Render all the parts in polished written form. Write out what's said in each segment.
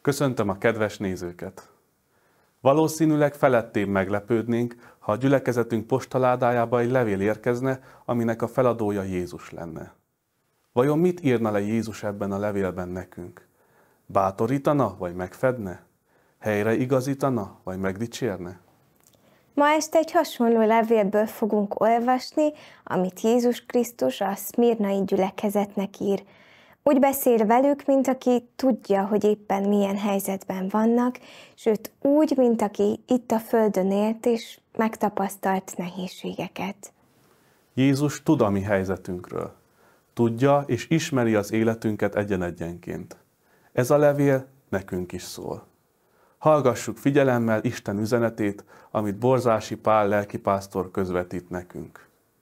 Köszöntöm a kedves nézőket! Valószínűleg felettébb meglepődnénk, ha a gyülekezetünk postaládájába egy levél érkezne, aminek a feladója Jézus lenne. Vajon mit írna le Jézus ebben a levélben nekünk? Bátorítana, vagy megfedne? Helyreigazítana, vagy megdicsérne? Ma este egy hasonló levélből fogunk olvasni, amit Jézus Krisztus a szmirnai gyülekezetnek ír. Úgy beszél velük, mint aki tudja, hogy éppen milyen helyzetben vannak, sőt úgy, mint aki itt a földön élt és megtapasztalt nehézségeket. Jézus tud a mi helyzetünkről. Tudja és ismeri az életünket egyen-egyenként. Ez a levél nekünk is szól. Hallgassuk figyelemmel Isten üzenetét, amit Borzási Pál lelkipásztor közvetít nekünk.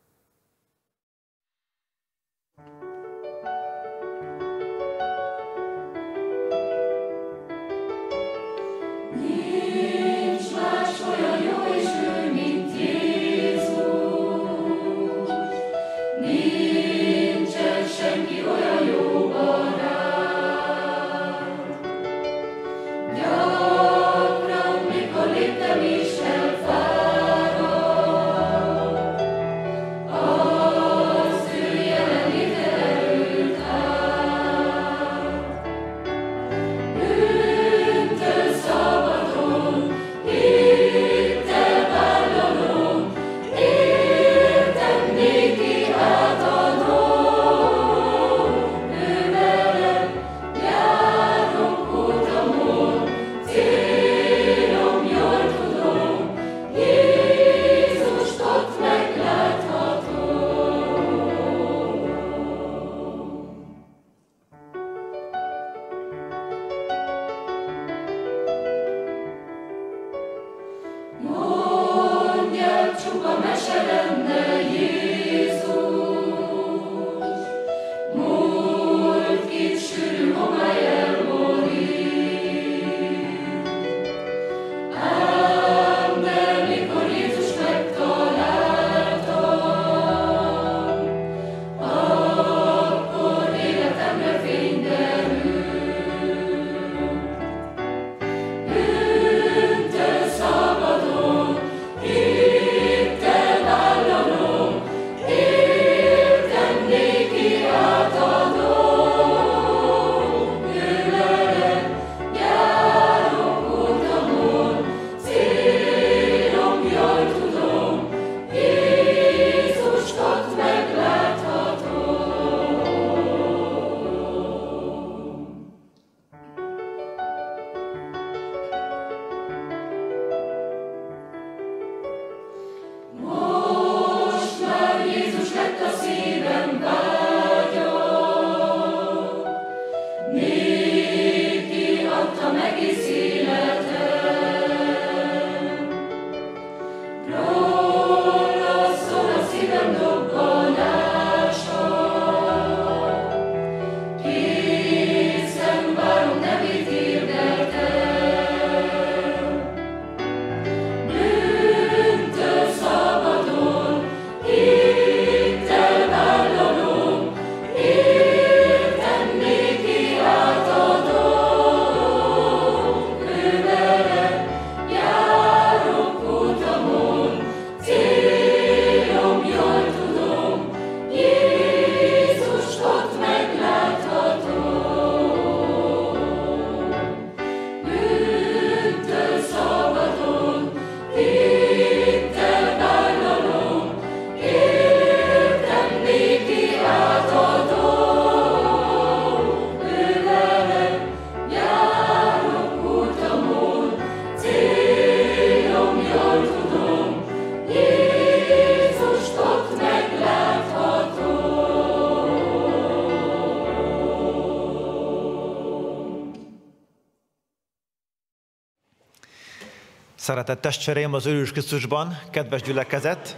Szeretett testvéreim az Úr Jézus Krisztusban, kedves gyülekezet!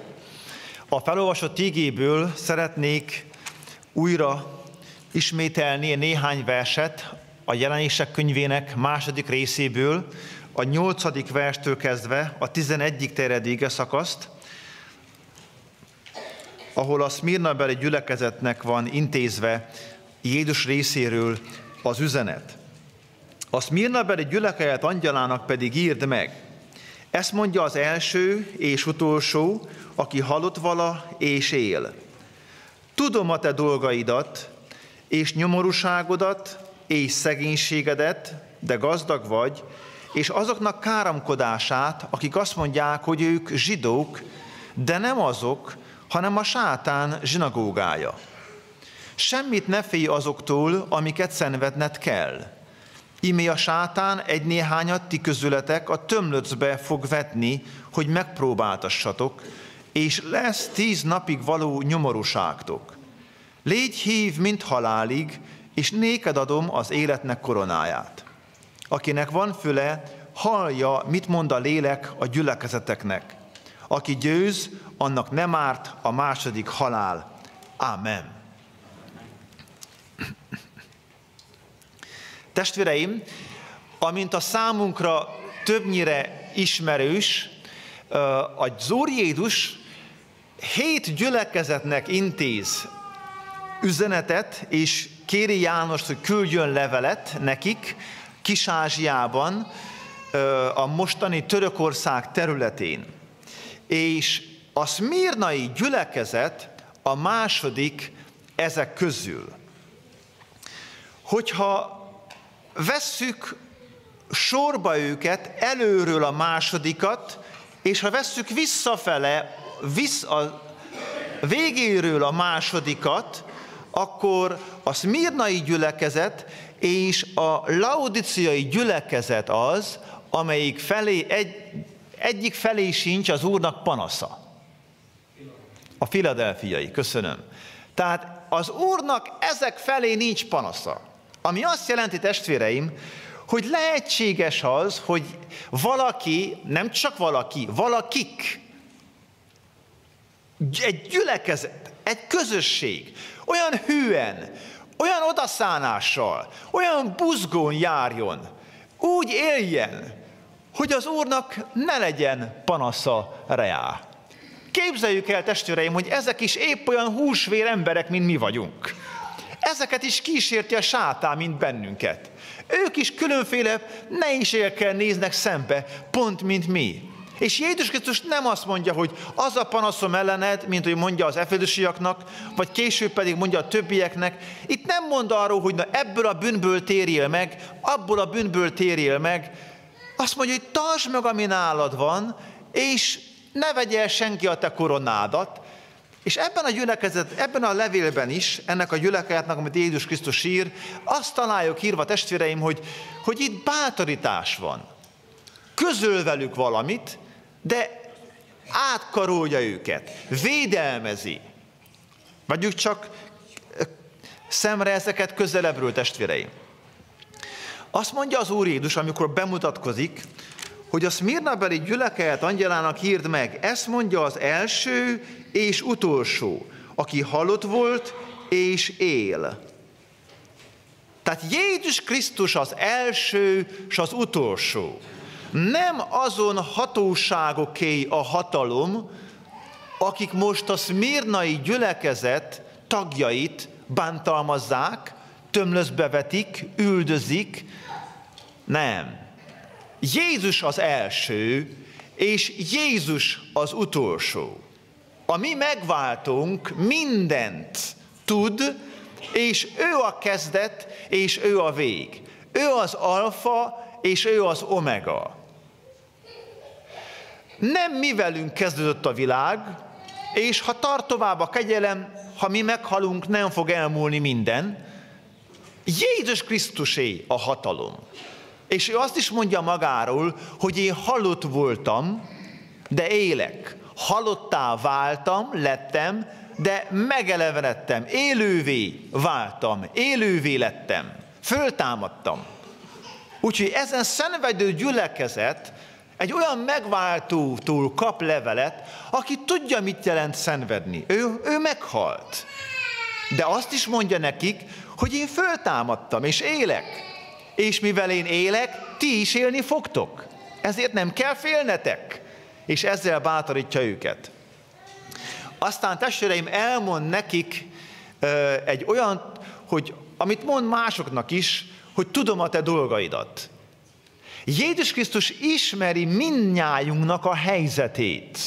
A felolvasott igéből szeretnék újra ismételni néhány verset a Jelenések könyvének második részéből, a 8. verstől kezdve a 11-ig terjedő igeszakaszt, ahol a szmirnabeli gyülekezetnek van intézve Jézus részéről az üzenet. A Szmirnabeli gyülekezet angyalának pedig írd meg. Ezt mondja az első és utolsó, aki halott vala és él. Tudom a te dolgaidat, és nyomorúságodat, és szegénységedet, de gazdag vagy, és azoknak káromkodását, akik azt mondják, hogy ők zsidók, de nem azok, hanem a sátán zsinagógája. Semmit ne félj azoktól, amiket szenvedned kell. Íme a sátán egy-néhányat ti közületek a tömlöcbe fog vetni, hogy megpróbáltassatok, és lesz 10 napig való nyomorúságtok. Légy hív, mint halálig, és néked adom az életnek koronáját. Akinek van füle, hallja, mit mond a lélek a gyülekezeteknek. Aki győz, annak nem árt a második halál. Ámen. Testvéreim, amint a számunkra többnyire ismerős, az Úr Jézus 7 gyülekezetnek intéz üzenetet, és kéri Jánost, hogy küldjön levelet nekik Kis-Ázsiában, a mostani Törökország területén. És a szmirnai gyülekezet a második ezek közül. Hogyha vesszük sorba őket, előről a másodikat, és ha vesszük visszafele, a végéről a másodikat, akkor a szmirnai gyülekezet és a laodiciai gyülekezet az, amelyik felé egyik felé sincs az Úrnak panasza. A filadelfiai, köszönöm. Tehát az Úrnak ezek felé nincs panasza. Ami azt jelenti, testvéreim, hogy lehetséges az, hogy valaki, nem csak valaki, valakik, egy gyülekezet, egy közösség, olyan hűen, olyan odaszánással, olyan buzgón járjon, úgy éljen, hogy az Úrnak ne legyen panasza reá. Képzeljük el, testvéreim, hogy ezek is épp olyan húsvér emberek, mint mi vagyunk. Ezeket is kísérti a sátán, mint bennünket. Ők is különféle nehézségekkel néznek szembe, pont mint mi. És Jézus Krisztus nem azt mondja, hogy az a panaszom ellened, mint hogy mondja az efezusiaknak, vagy később pedig mondja a többieknek. Itt nem mond arról, hogy na ebből a bűnből térjél meg, abból a bűnből térjél meg. Azt mondja, hogy tartsd meg, ami nálad van, és ne vegye el senki a te koronádat. És ebben a levélben is, ennek a gyülekezetnek, amit Jézus Krisztus ír, azt találjuk írva, testvéreim, hogy itt bátorítás van. Közöl velük valamit, de átkarolja őket, védelmezi. Vegyük csak szemre ezeket közelebbről, testvéreim. Azt mondja az Úr Jézus, amikor bemutatkozik, hogy a szmirnabeli gyülekezet angyalának írd meg, ezt mondja az első és utolsó, aki halott volt és él. Tehát Jézus Krisztus az első és az utolsó. Nem azon hatóságoké a hatalom, akik most a szmirnai gyülekezet tagjait bántalmazzák, tömlöcbe vetik, üldözik. Nem. Jézus az első, és Jézus az utolsó. A mi megváltunk mindent tud, és ő a kezdet, és ő a vég. Ő az alfa, és ő az omega. Nem mi velünk kezdődött a világ, és ha tart tovább a kegyelem, ha mi meghalunk, nem fog elmúlni minden. Jézus Krisztusé a hatalom. És ő azt is mondja magáról, hogy én halott voltam, de élek. Halottá váltam, lettem, de megelevenedtem, élővé váltam, élővé lettem, föltámadtam. Úgyhogy ezen szenvedő gyülekezet egy olyan megváltótól kap levelet, aki tudja, mit jelent szenvedni. Ő meghalt. De azt is mondja nekik, hogy én föltámadtam, és élek. És mivel én élek, ti is élni fogtok. Ezért nem kell félnetek. És ezzel bátorítja őket. Aztán testvéreim, elmond nekik egy olyan, hogy amit mond másoknak is, hogy tudom a te dolgaidat. Jézus Krisztus ismeri mindnyájunknak a helyzetét.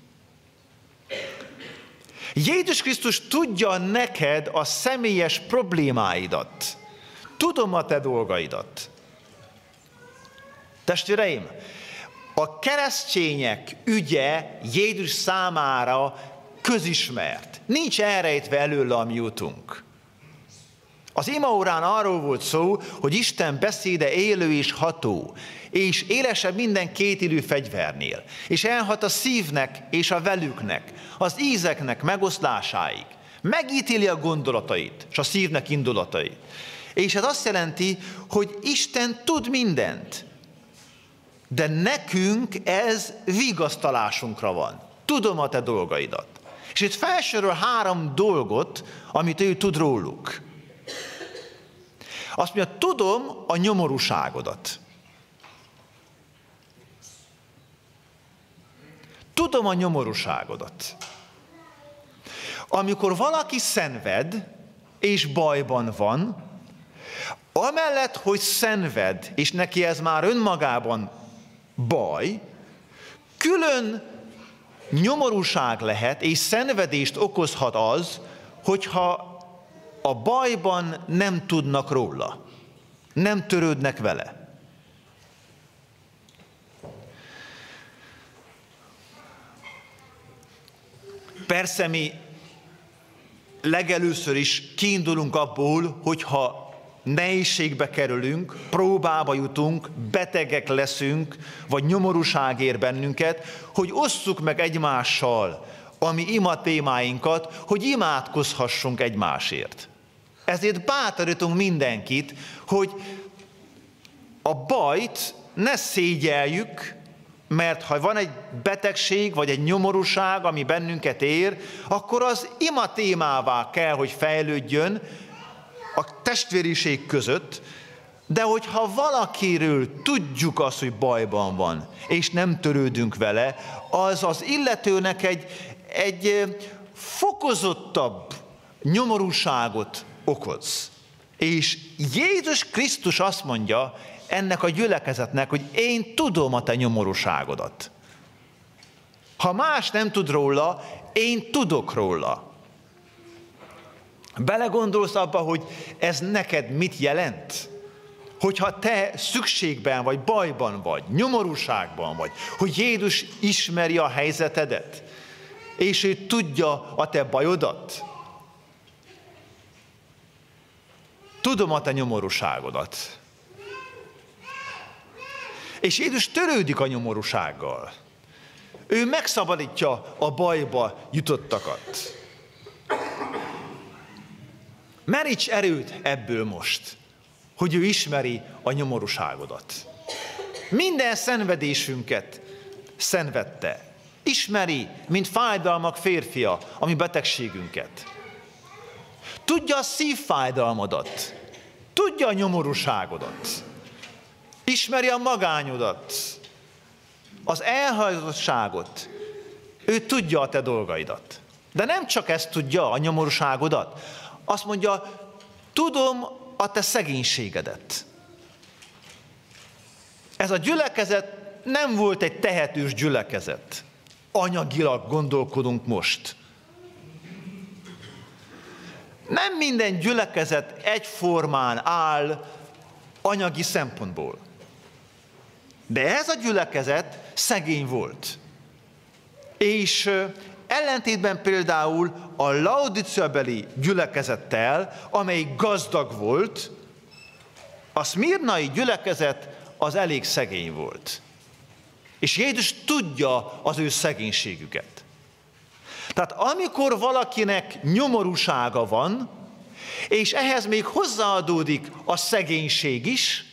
Jézus Krisztus tudja neked a személyes problémáidat. Tudom a te dolgaidat. Testvéreim, a keresztények ügye Jézus számára közismert. Nincs elrejtve előle a mi jutunk. Az imaórán arról volt szó, hogy Isten beszéde élő és ható, és élesebb minden kétillű fegyvernél, és elhat a szívnek és a velüknek, az ízeknek megoszlásáig. Megítéli a gondolatait, és a szívnek indulatait. És ez azt jelenti, hogy Isten tud mindent. De nekünk ez vigasztalásunkra van. Tudom a te dolgaidat. És itt felsorol 3 dolgot, amit ő tud róluk. Azt mondja, tudom a nyomorúságodat. Tudom a nyomorúságodat. Amikor valaki szenved, és bajban van, amellett, hogy szenved, és neki ez már önmagában baj, külön nyomorúság lehet, és szenvedést okozhat az, hogyha a bajban nem tudnak róla, nem törődnek vele. Persze mi legelőször is kiindulunk abból, hogyha nehézségbe kerülünk, próbába jutunk, betegek leszünk, vagy nyomorúság ér bennünket, hogy osszuk meg egymással a mi ima témáinkat, hogy imádkozhassunk egymásért. Ezért bátorítunk mindenkit, hogy a bajt ne szégyeljük, mert ha van egy betegség, vagy egy nyomorúság, ami bennünket ér, akkor az ima témává kell, hogy fejlődjön a testvériség között, de hogyha valakiről tudjuk azt, hogy bajban van, és nem törődünk vele, az az illetőnek egy fokozottabb nyomorúságot okoz. És Jézus Krisztus azt mondja ennek a gyülekezetnek, hogy én tudom a te nyomorúságodat. Ha más nem tud róla, én tudok róla. Belegondolsz abba, hogy ez neked mit jelent? Hogyha te szükségben vagy, bajban vagy, nyomorúságban vagy, hogy Jézus ismeri a helyzetedet, és ő tudja a te bajodat. Tudom a te nyomorúságodat. És Jézus törődik a nyomorúsággal. Ő megszabadítja a bajba jutottakat. Meríts erőt ebből most, hogy ő ismeri a nyomorúságodat. Minden szenvedésünket szenvedte. Ismeri, mint fájdalmak férfia, a mi betegségünket. Tudja a szívfájdalmadat. Tudja a nyomorúságodat. Ismeri a magányodat. Az elhajtottságot. Ő tudja a te dolgaidat. De nem csak ezt tudja, a nyomorúságodat. Azt mondja, tudom a te szegénységedet. Ez a gyülekezet nem volt egy tehetős gyülekezet. Anyagilag gondolkodunk most. Nem minden gyülekezet egyformán áll anyagi szempontból. De ez a gyülekezet szegény volt. És ellentétben például a Laodicea-beli gyülekezettel, amely gazdag volt, a szmirnai gyülekezet az elég szegény volt. És Jézus tudja az ő szegénységüket. Tehát amikor valakinek nyomorúsága van, és ehhez még hozzáadódik a szegénység is,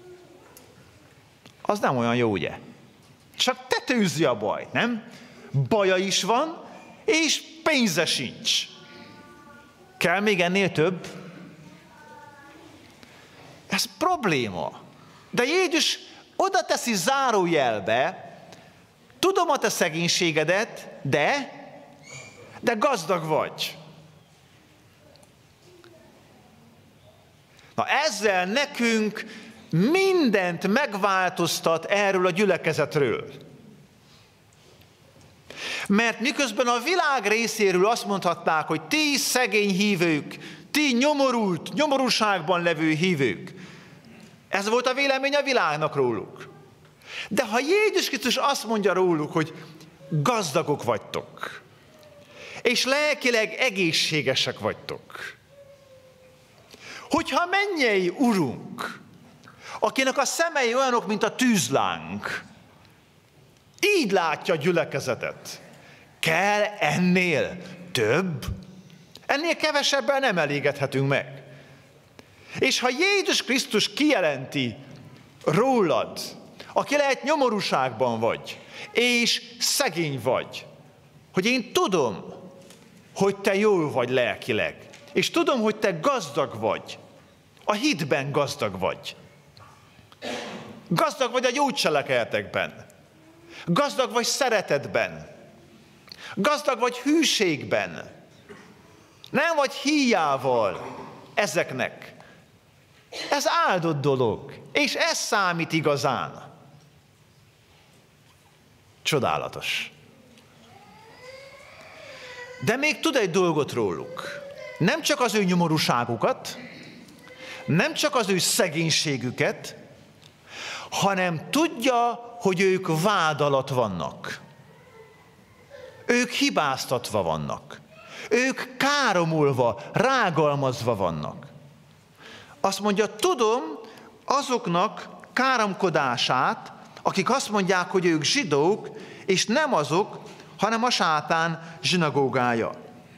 az nem olyan jó, ugye? Csak tetőzi a baj, nem? Baja is van, és pénze sincs. Kell még ennél több? Ez probléma. De Jézus oda teszi zárójelbe, tudom a te szegénységedet, de gazdag vagy. Na ezzel nekünk mindent megváltoztat erről a gyülekezetről. Mert miközben a világ részéről azt mondhatnák, hogy ti szegény hívők, ti nyomorúságban levő hívők. Ez volt a vélemény a világnak róluk. De ha Jézus Krisztus azt mondja róluk, hogy gazdagok vagytok, és lelkileg egészségesek vagytok, hogyha mennyei Urunk, akinek a szemei olyanok, mint a tűzláng, így látja a gyülekezetet, kell ennél több? Ennél kevesebben nem elégedhetünk meg. És ha Jézus Krisztus kijelenti rólad, aki lehet nyomorúságban vagy, és szegény vagy, hogy én tudom, hogy te jól vagy lelkileg, és tudom, hogy te gazdag vagy, a hitben gazdag vagy. Gazdag vagy a jó cselekedetekben, gazdag vagy szeretetben, gazdag vagy hűségben, nem vagy híjával ezeknek. Ez áldott dolog, és ez számít igazán. Csodálatos. De még tud egy dolgot róluk. Nem csak az ő nyomorúságukat, nem csak az ő szegénységüket, hanem tudja, hogy ők vád alatt vannak. Ők hibáztatva vannak. Ők káromulva, rágalmazva vannak. Azt mondja, tudom azoknak káromkodását, akik azt mondják, hogy ők zsidók, és nem azok, hanem a sátán zsinagógája.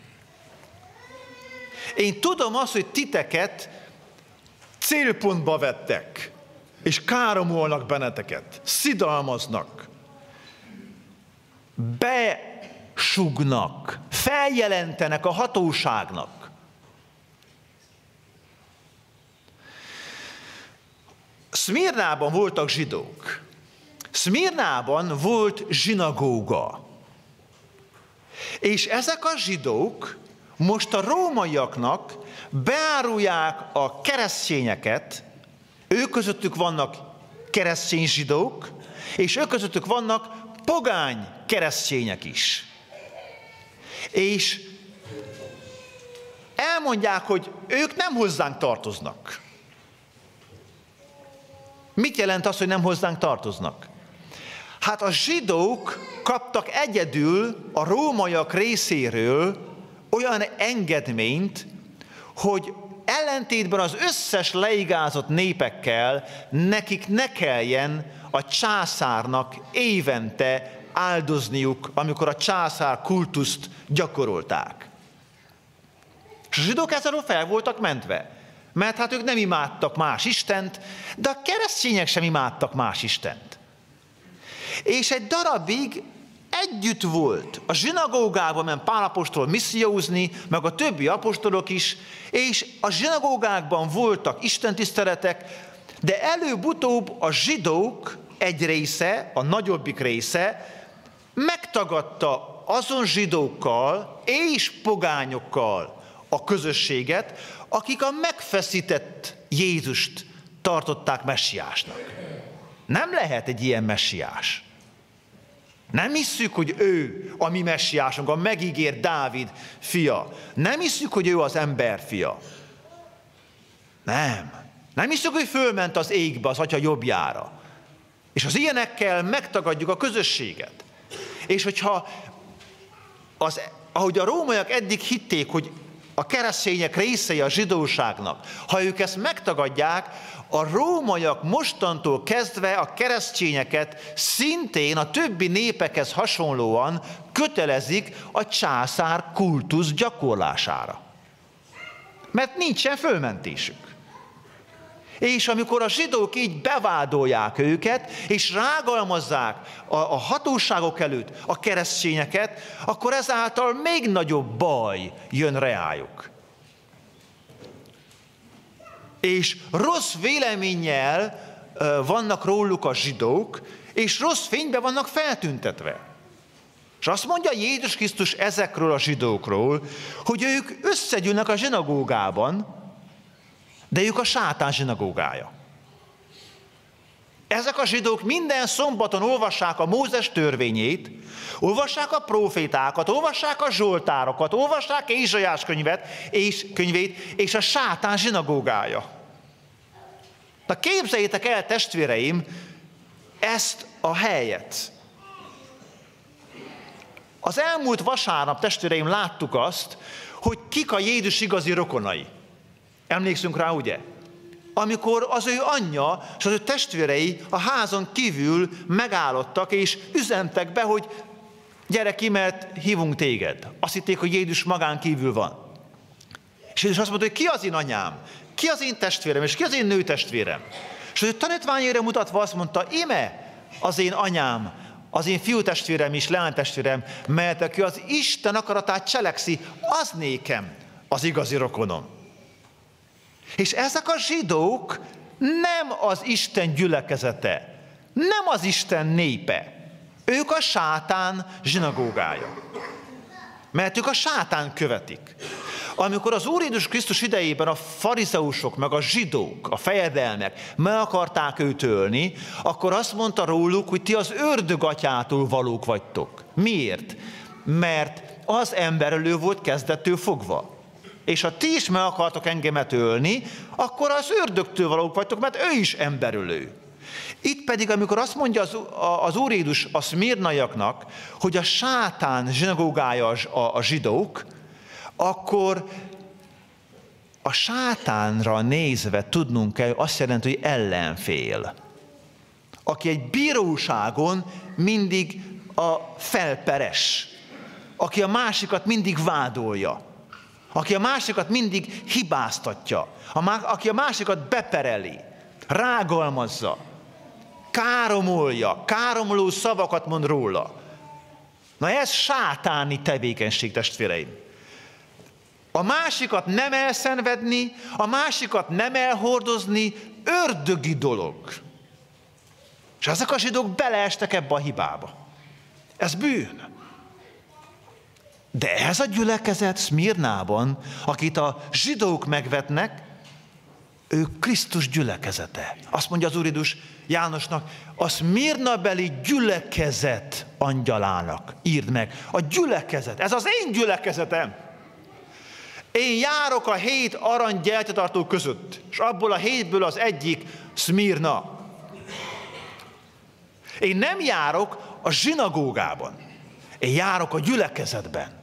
Én tudom azt, hogy titeket célpontba vettek, és káromolnak benneteket, szidalmaznak, besugnak, feljelentenek a hatóságnak. Szmirnában voltak zsidók. Szmirnában volt zsinagóga. És ezek a zsidók most a rómaiaknak beárulják a keresztényeket, ők közöttük vannak keresztény zsidók, és ők közöttük vannak pogány keresztények is. És elmondják, hogy ők nem hozzánk tartoznak. Mit jelent az, hogy nem hozzánk tartoznak? Hát a zsidók kaptak egyedül a rómaiak részéről olyan engedményt, hogy ellentétben az összes leigázott népekkel nekik ne kelljen a császárnak évente áldozniuk, amikor a császár kultuszt gyakorolták. És a zsidók ezzel fel voltak mentve, mert hát ők nem imádtak más istent, de a keresztények sem imádtak más istent. És egy darabig együtt volt. A zsinagógában ment Pál apostol missziózni, meg a többi apostolok is, és a zsinagógákban voltak istentiszteletek, de előbb-utóbb a zsidók egy része, a nagyobbik része megtagadta azon zsidókkal és pogányokkal a közösséget, akik a megfeszített Jézust tartották messiásnak. Nem lehet egy ilyen messiás. Nem hisszük, hogy ő a mi messiásunk, a megígért Dávid fia. Nem hisszük, hogy ő az ember fia. Nem hisszük, hogy fölment az égbe, az Atya jobbjára. És az ilyenekkel megtagadjuk a közösséget. És hogyha, ahogy a rómaiak eddig hitték, hogy a keresztények részei a zsidóságnak, ha ők ezt megtagadják, a rómaiak mostantól kezdve a keresztényeket szintén a többi népekhez hasonlóan kötelezik a császár kultusz gyakorlására. Mert nincsen fölmentésük. És amikor a zsidók így bevádolják őket, és rágalmazzák a hatóságok előtt a keresztényeket, akkor ezáltal még nagyobb baj jön reájuk. És rossz véleménnyel vannak róluk a zsidók, és rossz fényben vannak feltüntetve. És azt mondja Jézus Krisztus ezekről a zsidókról, hogy ők összegyűlnek a zsinagógában, de ők a sátán zsinagógája. Ezek a zsidók minden szombaton olvassák a Mózes törvényét, olvassák a profétákat, olvassák a zsoltárokat, olvassák Ézsaiás könyvét, és a sátán zsinagógája. Na képzeljétek el, testvéreim, ezt a helyet. Az elmúlt vasárnap, testvéreim, láttuk azt, hogy kik a Jézus igazi rokonai. Emlékszünk rá, ugye? Amikor az ő anyja és az ő testvérei a házon kívül megállottak, és üzentek be, hogy gyere ki, mert hívunk téged. Azt hitték, hogy Jézus magán kívül van. És Jézus azt mondta, hogy ki az én anyám, ki az én testvérem, és ki az én nőtestvérem. És az ő tanítványaira mutatva azt mondta, íme az én anyám, az én fiútestvérem és leánytestvérem, mert aki az Isten akaratát cselekszi, az nékem az igazi rokonom. És ezek a zsidók nem az Isten gyülekezete, nem az Isten népe. Ők a sátán zsinagógája. Mert ők a sátán követik. Amikor az Úr Jézus Krisztus idejében a farizeusok, meg a zsidók, a fejedelmek meg akarták őt ölni, akkor azt mondta róluk, hogy ti az ördög atyától valók vagytok. Miért? Mert az emberölő volt kezdettől fogva. És ha ti is meg akartok engemet ölni, akkor az ördögtől valók vagytok, mert ő is emberölő. Itt pedig, amikor azt mondja az Úr Jézus a szmirnaiaknak, hogy a sátán zsinagógája a zsidók, akkor a sátánra nézve tudnunk kell, azt jelenti, hogy ellenfél. Aki egy bíróságon mindig a felperes. Aki a másikat mindig vádolja. Aki a másikat mindig hibáztatja. Aki a másikat bepereli. Rágalmazza. Káromolja. Káromló szavakat mond róla. Na ez sátáni tevékenység, testvéreim. A másikat nem elszenvedni, a másikat nem elhordozni, ördögi dolog. És ezek a zsidók beleestek ebbe a hibába. Ez bűn. De ez a gyülekezet Szmirnában, akit a zsidók megvetnek, ő Krisztus gyülekezete. Azt mondja az Úr Jézus Jánosnak, a szmirnabeli gyülekezet angyalának írd meg. A gyülekezet, ez az én gyülekezetem. Én járok a 7 arany gyertyatartó között, és abból a 7-ből az egyik Szmirna. Én nem járok a zsinagógában, én járok a gyülekezetben.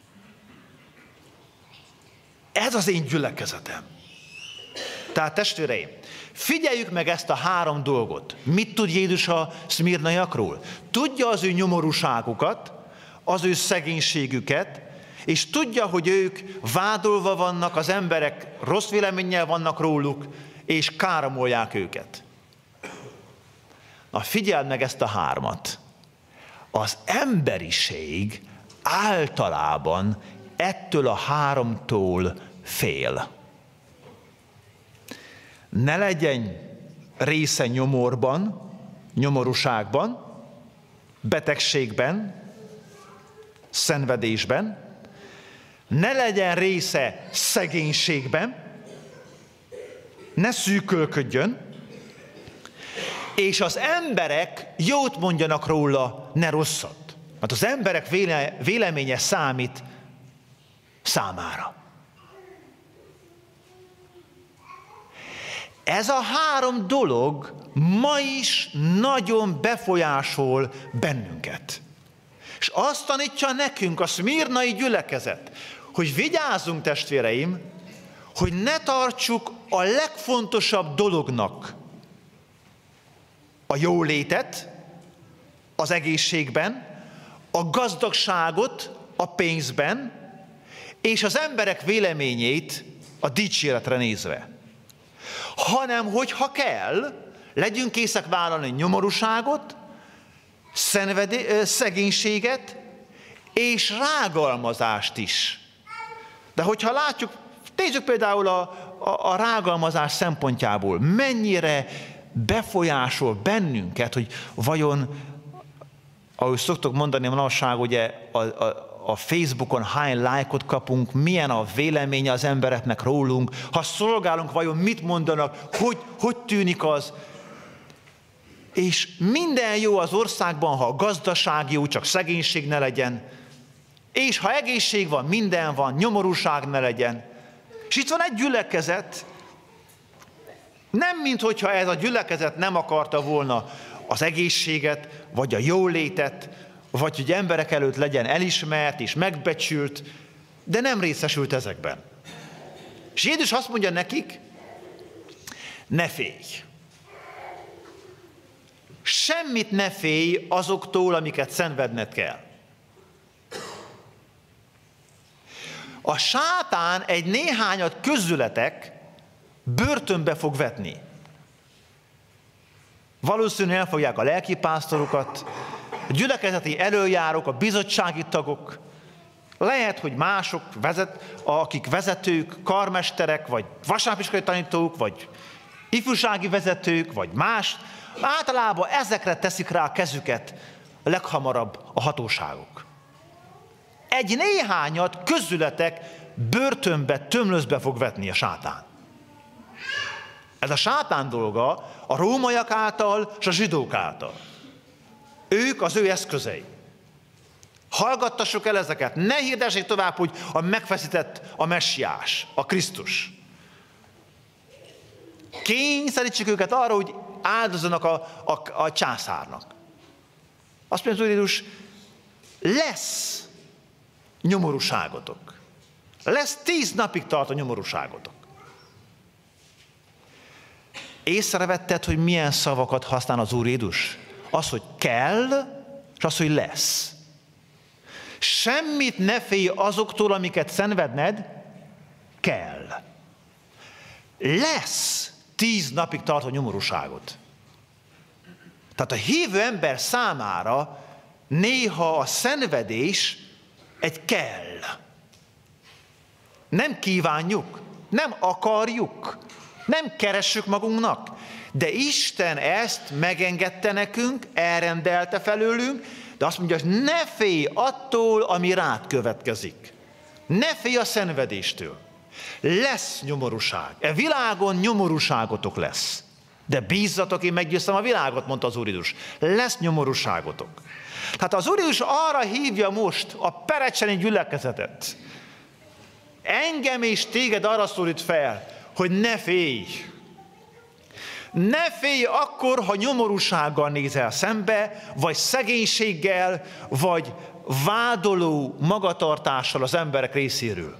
Ez az én gyülekezetem. Tehát testvéreim, figyeljük meg ezt a 3 dolgot. Mit tud Jézus a szmirnaiakról? Tudja az ő nyomorúságukat, az ő szegénységüket, és tudja, hogy ők vádolva vannak, az emberek rossz véleménnyel vannak róluk, és káromolják őket. Na figyeld meg ezt a 3-at. Az emberiség általában ettől a 3-tól fél. Ne legyen része nyomorban, nyomorúságban, betegségben, szenvedésben, ne legyen része szegénységben, ne szűkölködjön, és az emberek jót mondjanak róla, ne rosszat. Mert az emberek véleménye számít számára. Ez a 3 dolog ma is nagyon befolyásol bennünket. És azt tanítja nekünk a szmirnai gyülekezet, hogy vigyázzunk, testvéreim, hogy ne tartsuk a legfontosabb dolognak a jólétet az egészségben, a gazdagságot a pénzben, és az emberek véleményét a dicséretre nézve. Hanem, hogyha kell, legyünk készek vállalni nyomorúságot, szegénységet és rágalmazást is. De hogyha látjuk, nézzük például a rágalmazás szempontjából, mennyire befolyásol bennünket, hogy vajon, ahogy szoktok mondani a manapság, ugye a Facebookon hány lájkot kapunk, milyen a véleménye az embereknek rólunk, ha szolgálunk, vajon mit mondanak, hogy tűnik az. És minden jó az országban, ha a gazdaság jó, csak szegénység ne legyen. És ha egészség van, minden van, nyomorúság ne legyen. És itt van egy gyülekezet, nem minthogyha ez a gyülekezet nem akarta volna az egészséget, vagy a jólétet, vagy hogy emberek előtt legyen elismert és megbecsült, de nem részesült ezekben. És Jézus azt mondja nekik, ne félj. Semmit ne félj azoktól, amiket szenvedned kell. A sátán egy néhányat közületek börtönbe fog vetni. Valószínűleg elfogják a lelkipásztorokat, a gyülekezeti előjárók, a bizottsági tagok, lehet, hogy mások, akik vezetők, karmesterek, vagy vasárnapiskolai tanítók, vagy ifjúsági vezetők, vagy más, általában ezekre teszik rá a kezüket leghamarabb a hatóságok. Egy néhányat közületek börtönbe, tömlözbe fog vetni a sátán. Ez a sátán dolga a rómaiak által és a zsidók által. Ők az ő eszközei. Hallgattassuk el ezeket, ne hirdessék tovább, hogy a megfeszített a messiás, a Krisztus. Kényszerítsük őket arra, hogy áldozzanak a császárnak. Azt mondja az Úr Jézus, lesz nyomorúságotok. Lesz 10 napig tart a nyomorúságotok. Észrevetted, hogy milyen szavakat használ az Úr Jézus? Az, hogy kell, és az, hogy lesz. Semmit ne félj azoktól, amiket szenvedned kell. Lesz 10 napig tartó nyomorúságot. Tehát a hívő ember számára néha a szenvedés egy kell. Nem kívánjuk, nem akarjuk, nem keressük magunknak, de Isten ezt megengedte nekünk, elrendelte felőlünk, de azt mondja, hogy ne félj attól, ami rád következik. Ne félj a szenvedéstől. Lesz nyomorúság. E világon nyomorúságotok lesz. De bízzatok, én meggyőztem a világot, mondta az Úr Jézus. Lesz nyomorúságotok. Tehát az Úr Jézus arra hívja most a perecseni gyülekezetet. Engem és téged arra szólít fel, hogy ne félj. Ne félj akkor, ha nyomorúsággal nézel szembe, vagy szegénységgel, vagy vádoló magatartással az emberek részéről.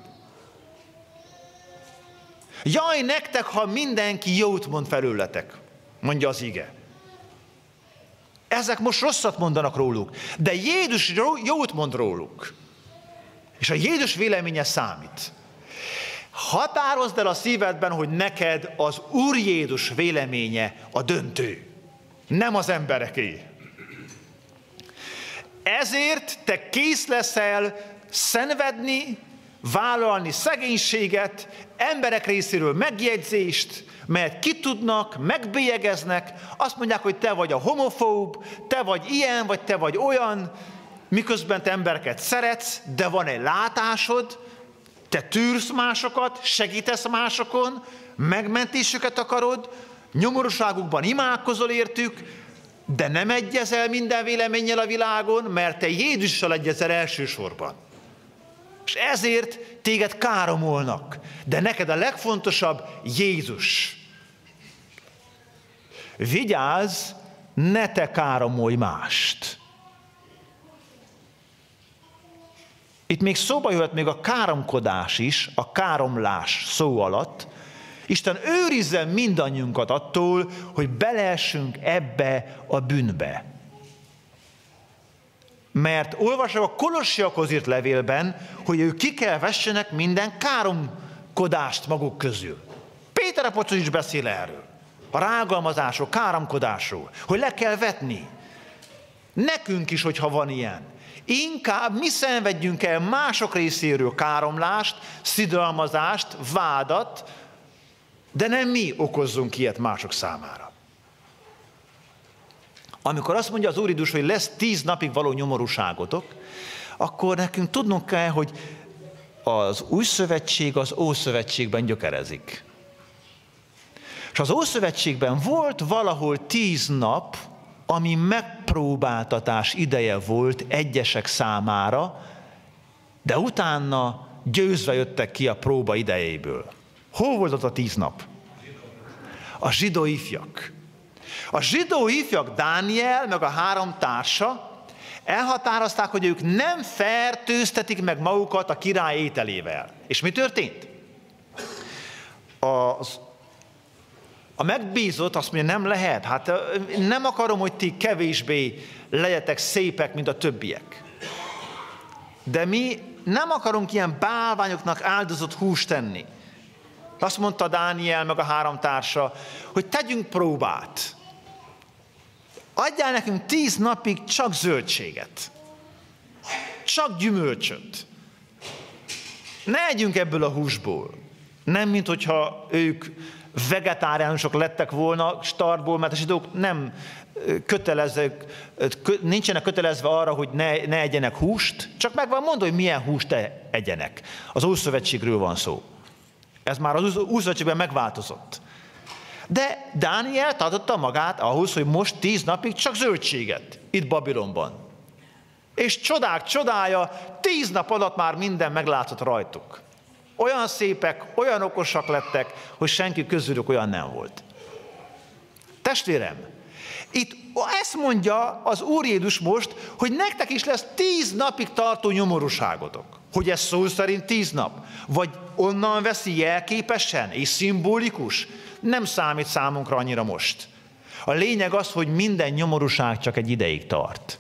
Jaj nektek, ha mindenki jót mond felőletek, mondja az ige. Ezek most rosszat mondanak róluk, de Jézus jót mond róluk. És a Jézus véleménye számít. Határozd el a szívedben, hogy neked az Úr Jézus véleménye a döntő, nem az embereké. Ezért te kész leszel szenvedni, vállalni szegénységet, emberek részéről megjegyzést, mert kitudnak, megbélyegeznek, azt mondják, hogy te vagy a homofób, te vagy ilyen, vagy te vagy olyan, miközben te embereket szeretsz, de van egy látásod, te tűrsz másokat, segítesz másokon, megmentésüket akarod, nyomorúságukban imádkozol értük, de nem egyezel minden véleménnyel a világon, mert te Jézussal egyezel elsősorban. És ezért téged káromolnak. De neked a legfontosabb Jézus. Vigyázz, ne te káromolj mást. Itt még szóba jöhet még a káromkodás is, a káromlás szó alatt. Isten őrizzen mindannyiunkat attól, hogy beleessünk ebbe a bűnbe. Mert olvasok a Kolossiakhoz írt levélben, hogy ők ki kell vessenek minden káromkodást maguk közül. Péter apostol is beszél erről. A rágalmazásról, káromkodásról, hogy le kell vetni. Nekünk is, hogyha van ilyen. Inkább mi szenvedjünk el mások részéről káromlást, szidalmazást, vádat, de nem mi okozzunk ilyet mások számára. Amikor azt mondja az Úr Jézus, hogy lesz 10 napig való nyomorúságotok, akkor nekünk tudnunk kell, hogy az új szövetség az Ószövetségben gyökerezik. És az Ószövetségben volt valahol 10 nap, ami megpróbáltatás ideje volt egyesek számára, de utána győzve jöttek ki a próba idejéből. Hol volt az a 10 nap? A zsidó ifjak. A zsidó ifjak, Dániel meg a 3 társa elhatározták, hogy ők nem fertőztetik meg magukat a király ételével. És mi történt? A megbízott azt mondja, nem lehet. Hát nem akarom, hogy ti kevésbé legyetek szépek, mint a többiek. De mi nem akarunk ilyen bálványoknak áldozott húst tenni. Azt mondta Dániel meg a 3 társa, hogy tegyünk próbát. Adjál nekünk 10 napig csak zöldséget. Csak gyümölcsöt. Ne együnk ebből a húsból. Nem, mint hogyha ők vegetáriánusok lettek volna startból, mert a zsidók nem nincsenek kötelezve arra, hogy ne egyenek húst, csak meg van mondva, hogy milyen húst egyenek. Az Ószövetségről van szó. Ez már az Ószövetségben megváltozott. De Dániel tartotta magát ahhoz, hogy most 10 napig csak zöldséget, itt Babilonban. És csodák csodája, 10 nap alatt már minden meglátszott rajtuk. Olyan szépek, olyan okosak lettek, hogy senki közülük olyan nem volt. Testvérem, itt ezt mondja az Úr Jézus most, hogy nektek is lesz 10 napig tartó nyomorúságotok. Hogy ez szó szerint 10 nap? Vagy onnan veszi jelképesen és szimbolikus? Nem számít számunkra annyira most. A lényeg az, hogy minden nyomorúság csak egy ideig tart.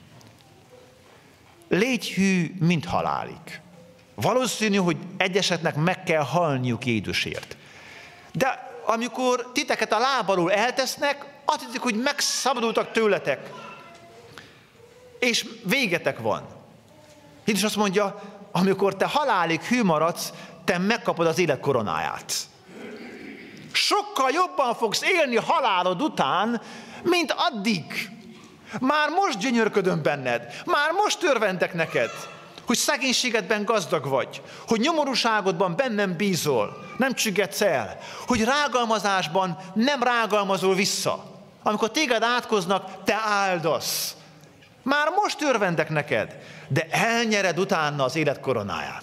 Légy hű, mint halálig. Valószínű, hogy egyeseknek meg kell halniuk Jézusért. De amikor titeket a láb alól eltesznek, azt hiszik, hogy megszabadultak tőletek, és végetek van. Jézus azt mondja, amikor te halálig hű maradsz, te megkapod az élet koronáját. Sokkal jobban fogsz élni halálod után, mint addig. Már most gyönyörködöm benned, már most örvendek neked, hogy szegénységedben gazdag vagy, hogy nyomorúságodban bennem bízol, nem csüggedsz el, hogy rágalmazásban nem rágalmazol vissza. Amikor téged átkoznak, te áldasz. Már most örvendek neked, de elnyered utána az élet koronáját.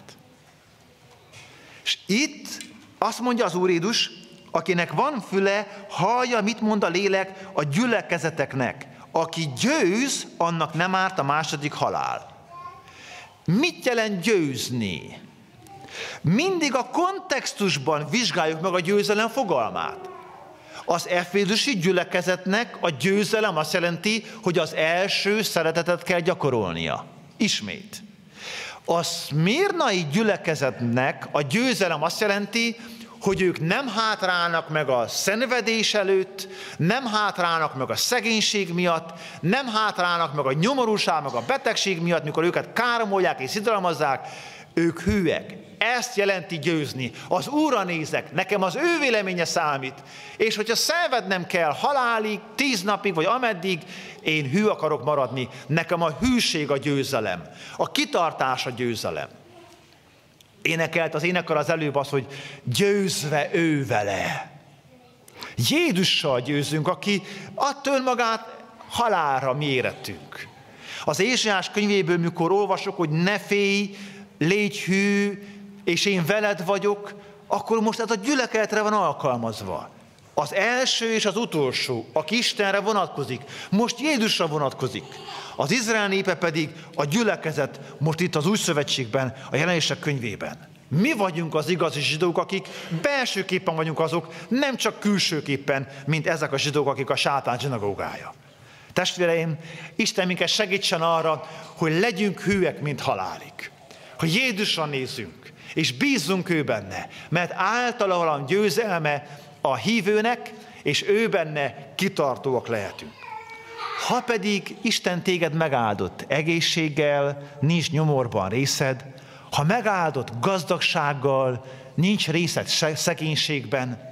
És itt azt mondja az Úr Jézus, akinek van füle, hallja, mit mond a lélek a gyülekezeteknek. Aki győz, annak nem árt a második halál. Mit jelent győzni? Mindig a kontextusban vizsgáljuk meg a győzelem fogalmát. Az efézusi gyülekezetnek a győzelem azt jelenti, hogy az első szeretetet kell gyakorolnia. Ismét. A szmirnai gyülekezetnek a győzelem azt jelenti, hogy ők nem hátrálnak meg a szenvedés előtt, nem hátrálnak meg a szegénység miatt, nem hátrálnak meg a nyomorúság, meg a betegség miatt, mikor őket káromolják és szidalmazzák, ők hűek. Ezt jelenti győzni. Az Úrra nézek, nekem az ő véleménye számít, és hogyha szenvednem kell halálig, 10 napig, vagy ameddig, én hű akarok maradni. Nekem a hűség a győzelem, a kitartás a győzelem. Énekelt az énekkar az előbb az, hogy győzve ő vele. Jézussal győzünk, aki adta önmagát halálra mi érettünk. Az Ézsaiás könyvéből, mikor olvasok, hogy ne félj, légy hű, és én veled vagyok, akkor most ez a gyülekezetre van alkalmazva. Az első és az utolsó, aki Istenre vonatkozik, most Jézusra vonatkozik. Az Izrael népe pedig a gyülekezet most itt az Új Szövetségben, a Jelenések könyvében. Mi vagyunk az igazi zsidók, akik belsőképpen vagyunk azok, nem csak külsőképpen, mint ezek a zsidók, akik a sátán zsinagógája. Testvéreim, Isten minket segítsen arra, hogy legyünk hűek, mint halálig. Hogy Jézusra nézzünk, és bízzunk ő benne, mert általa valami győzelme a hívőnek, és ő benne kitartóak lehetünk. Ha pedig Isten téged megáldott egészséggel, nincs nyomorban részed, ha megáldott gazdagsággal, nincs részed szegénységben,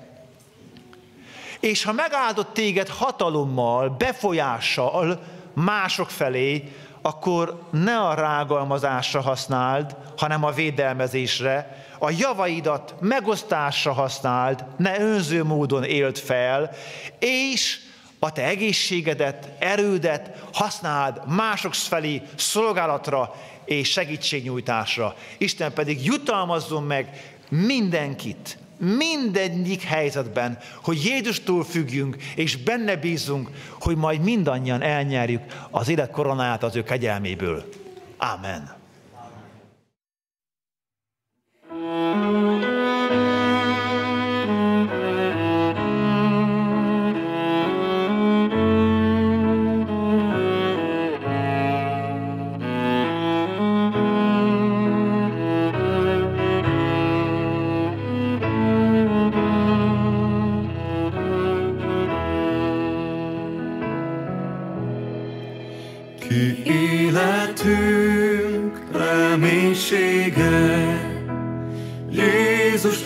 és ha megáldott téged hatalommal, befolyással mások felé, akkor ne a rágalmazásra használd, hanem a védelmezésre, a javaidat megosztásra használd, ne önző módon éld fel, és a te egészségedet, erődet használd mások felé szolgálatra és segítségnyújtásra. Isten pedig jutalmazzon meg mindenkit, mindegyik helyzetben, hogy Jézustól függjünk, és benne bízunk, hogy majd mindannyian elnyerjük az élet koronáját az ő kegyelméből. Ámen. Ki életünk reménysége, Jézus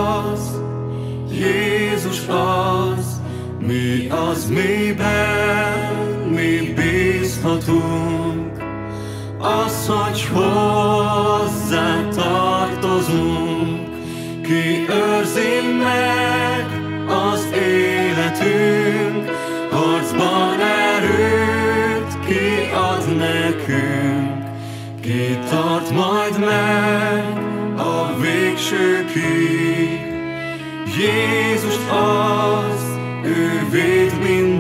az, mi az miben mi bízhatunk, az, hogy hozzá tartozunk, ki őrzi meg az életünk, harcban erőt ki ad nekünk, ki tart majd meg a végsőkig. Jézus az, ő véd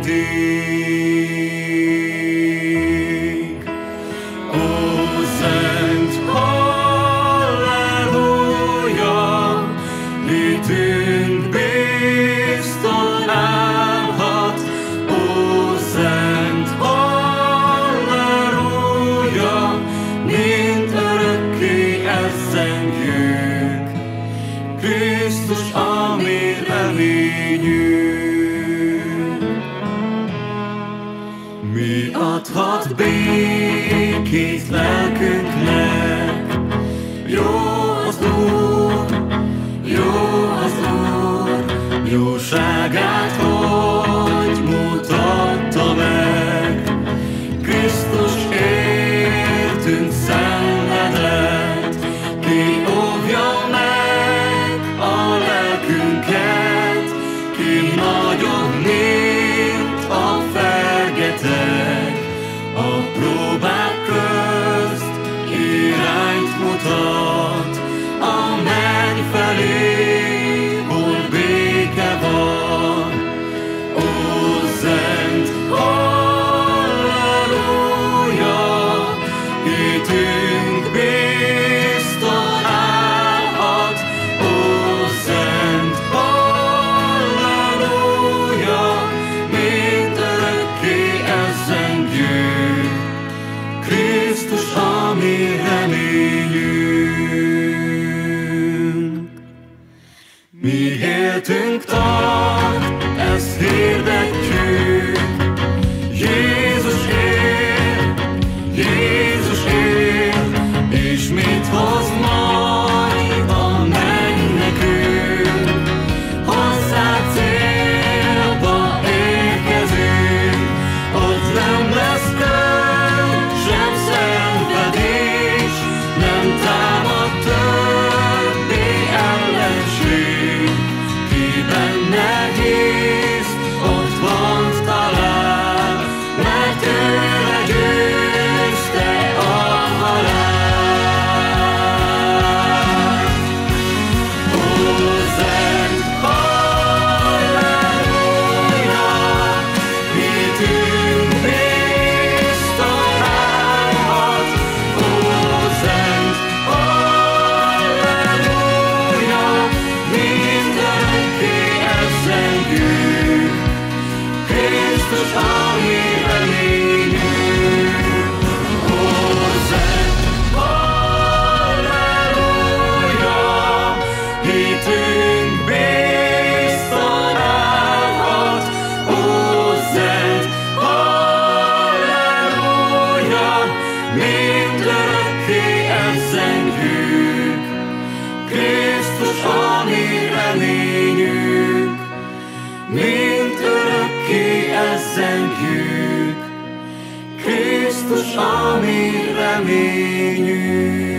mindig. Ó, szent halleluja, hitünk bizton állhat. Ó, szent halleluja, mind örökké ezzengjük, Krisztus a mi reményünk. Mi adhat békét lelkünknek? Jó az Úr, jóságát hogy mutatta meg. Krisztus értünk szenvedett, ki óvja meg a lelkünket, ki nagyobb, mint a fergetek, a próbák közt irányt mutat, a menny felé, hol béke van. Ó, szent halleluja, hitünk bizton állhat. Ó, szent halleluja, mind örökké ezzengjük, Krisztus a mi reményünk. Mi éltünk tart, ezt hirdetjük, Jézus él, és mit hoz majd a menny nekünk. Hozzá célba érkezünk, ott nem lesz köd, sem szenvedés, nem támad többé ellenség. Ki benne hisz, ott van talán, mert őre győzte a halál. Ó, szent halleluja, hitünk bizton állhat. Ó, szent halleluja, mind örökké ezzengjük, Krisztus a mi reményünk. Ó, szent halleluja, hitünk bizton állhat. Ó, szent halleluja, mind örökké ezzengjük, Krisztus a mi reményünk. Mind örökké ezzengjük, Krisztus Krisztus, a mi reményünk.